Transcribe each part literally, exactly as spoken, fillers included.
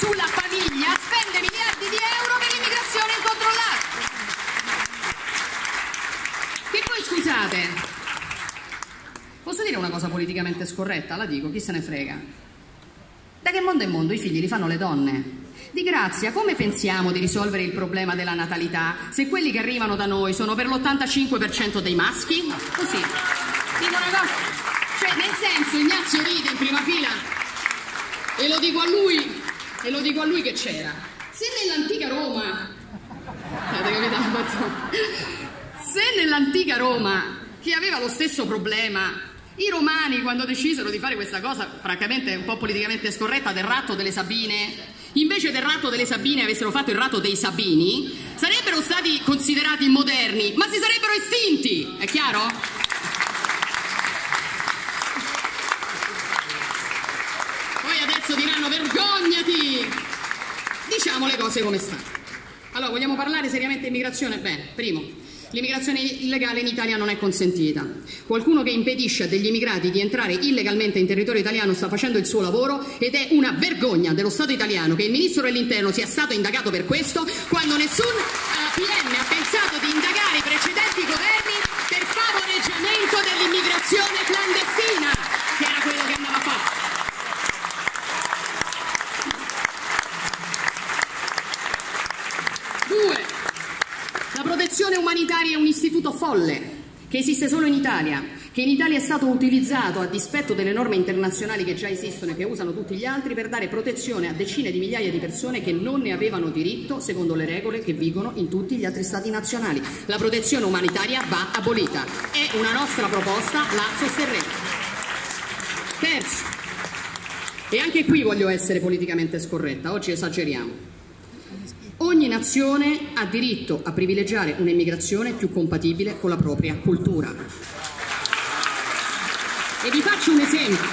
sulla famiglia spende miliardi di euro per l'immigrazione incontrollata. Che poi, scusate, posso dire una cosa politicamente scorretta? La dico, chi se ne frega. Da che mondo è mondo i figli li fanno le donne. Di grazia, come pensiamo di risolvere il problema della natalità se quelli che arrivano da noi sono per l'ottantacinque per cento dei maschi? Così. Dico una cosa, cioè nel senso, Ignazio ride in prima fila e lo dico a lui, e lo dico a lui che c'era. Se nell'antica Roma, avete capito? Se nell'antica Roma, che aveva lo stesso problema, i romani quando decisero di fare questa cosa, francamente un po' politicamente scorretta, del ratto delle Sabine, invece del ratto delle Sabine avessero fatto il ratto dei Sabini, sarebbero stati considerati moderni, ma si sarebbero estinti, è chiaro? Poi adesso diranno vergognati! Diciamo le cose come stanno. Allora, vogliamo parlare seriamente di immigrazione? Bene, primo, l'immigrazione illegale in Italia non è consentita. Qualcuno che impedisce a degli immigrati di entrare illegalmente in territorio italiano sta facendo il suo lavoro ed è una vergogna dello Stato italiano che il Ministro dell'Interno sia stato indagato per questo quando nessun uh, P M ha pensato di indagare i precedenti governi per favoreggiamento dell'immigrazione clandestina, che era quello che andava fatto. Due. La protezione umanitaria è un istituto folle, che esiste solo in Italia, che in Italia è stato utilizzato a dispetto delle norme internazionali che già esistono e che usano tutti gli altri per dare protezione a decine di migliaia di persone che non ne avevano diritto secondo le regole che vigono in tutti gli altri stati nazionali. La protezione umanitaria va abolita. È una nostra proposta, la sosterremo. Terzo, e anche qui voglio essere politicamente scorretta, oggi esageriamo. Ogni nazione ha diritto a privilegiare un'immigrazione più compatibile con la propria cultura. E vi faccio un esempio.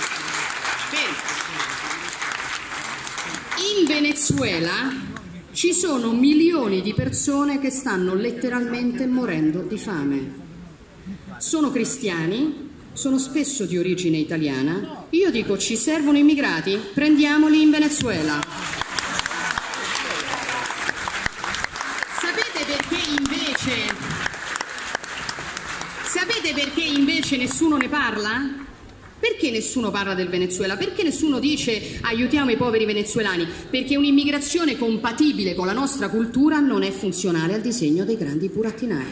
In Venezuela ci sono milioni di persone che stanno letteralmente morendo di fame. Sono cristiani, sono spesso di origine italiana. Io dico, ci servono immigrati? Prendiamoli in Venezuela. Sapete perché invece nessuno ne parla? Perché nessuno parla del Venezuela? Perché nessuno dice aiutiamo i poveri venezuelani? Perché un'immigrazione compatibile con la nostra cultura non è funzionale al disegno dei grandi burattinai.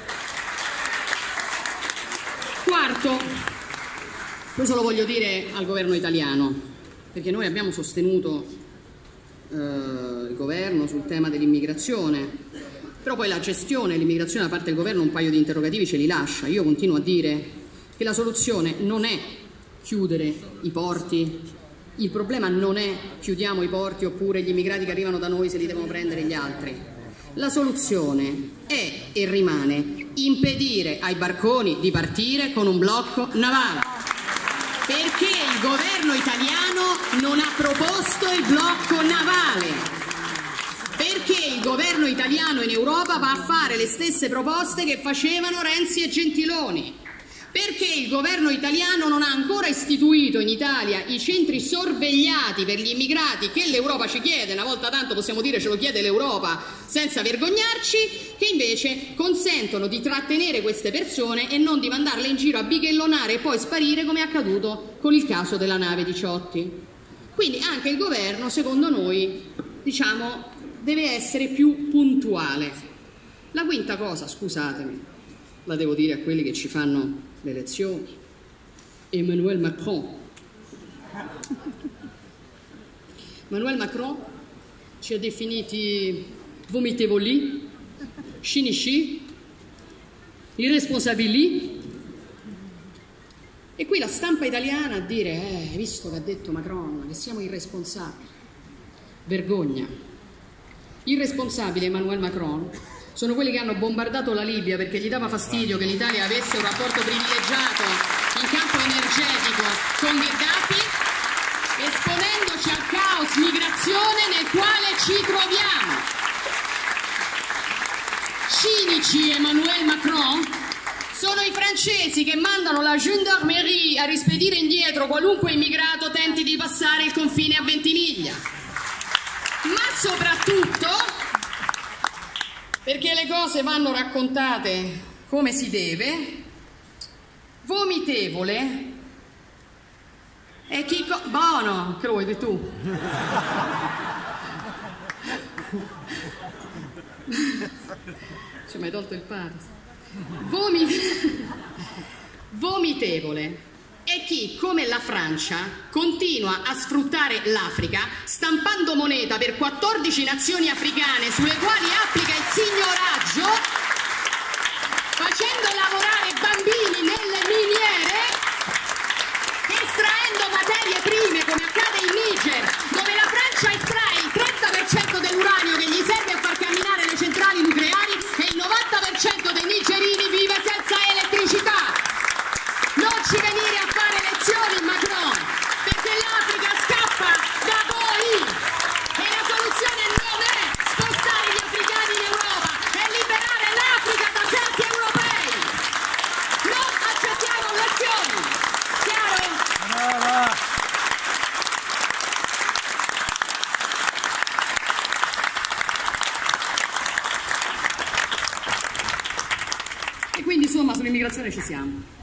Quarto, questo lo voglio dire al governo italiano, perché noi abbiamo sostenuto eh, il governo sul tema dell'immigrazione. Però poi la gestione dell'immigrazione da parte del governo un paio di interrogativi ce li lascia. Io continuo a dire che la soluzione non è chiudere i porti, il problema non è chiudiamo i porti oppure gli immigrati che arrivano da noi se li devono prendere gli altri. La soluzione è e rimane impedire ai barconi di partire con un blocco navale. Perché il governo italiano non ha proposto il blocco navale. Perché il governo italiano in Europa va a fare le stesse proposte che facevano Renzi e Gentiloni? Perché il governo italiano non ha ancora istituito in Italia i centri sorvegliati per gli immigrati che l'Europa ci chiede, una volta tanto possiamo dire ce lo chiede l'Europa senza vergognarci, che invece consentono di trattenere queste persone e non di mandarle in giro a bighellonare e poi sparire come è accaduto con il caso della nave Diciotti. Quindi anche il governo, secondo noi, diciamo, deve essere più puntuale. La quinta cosa, scusatemi, la devo dire a quelli che ci fanno le elezioni. Emmanuel Macron. Emmanuel Macron ci ha definiti vomitevoli, scinici, irresponsabili. E qui la stampa italiana a dire, eh, hai visto che ha detto Macron, che siamo irresponsabili. Vergogna. Irresponsabili Emmanuel Macron sono quelli che hanno bombardato la Libia perché gli dava fastidio che l'Italia avesse un rapporto privilegiato in campo energetico con Gheddafi, esponendoci al caos migrazione nel quale ci troviamo. Cinici Emmanuel Macron sono i francesi che mandano la gendarmerie a rispedire indietro qualunque immigrato tenti di passare il confine a Ventimiglia. soprattutto perché le cose vanno raccontate come si deve, vomitevole è chi... Co- buono, che lo vuoi tu? Ci hai mai tolto il pato? Vomit... vomitevole è chi, come la Francia, continua a sfruttare l'Africa stampando moneta per quattordici nazioni africane sulle quali applica il signoraggio, facendo lavorare bambini nelle miniere, estraendo materie prime come accade in Niger, dove la Francia estrae il trenta per cento dell'uranio che gli serve a far camminare le centrali nucleari e il novanta per cento dei nigerini vive senza elettricità. Non ci venire a fare lezioni, Macron, perché l'Africa scappa da voi e la soluzione non è spostare gli africani in Europa, è liberare l'Africa da certi europei. Non accettiamo lezioni. Chiaro? E quindi insomma sull'immigrazione ci siamo.